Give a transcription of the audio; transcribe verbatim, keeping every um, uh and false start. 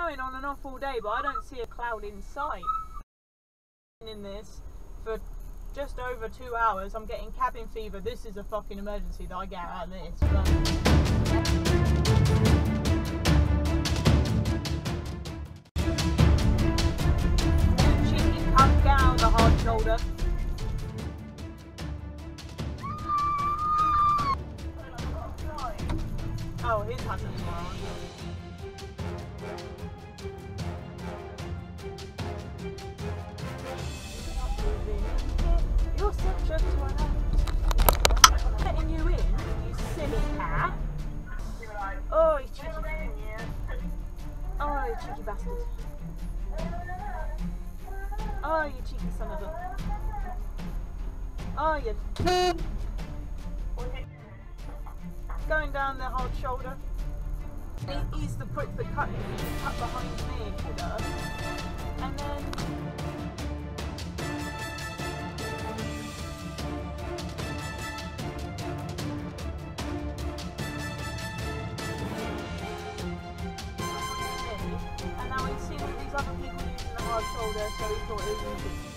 snowing on and off all day, but I don't see a cloud in sight. In this for just over two hours, I'm getting cabin fever. This is a fucking emergency that I get out of this. But cheeky cunt down the hard shoulder. Oh, his hasn't as well. You're such a twat. I'm letting you in, you silly cat. Oh, you cheeky. Oh, you cheeky bastard. Oh, you cheeky son of a. Oh, you. Going down the hard shoulder. He's the prick that cut, cut behind me, you know. And then. And now he's seen all these other people using the hard shoulder, so he thought it was easy.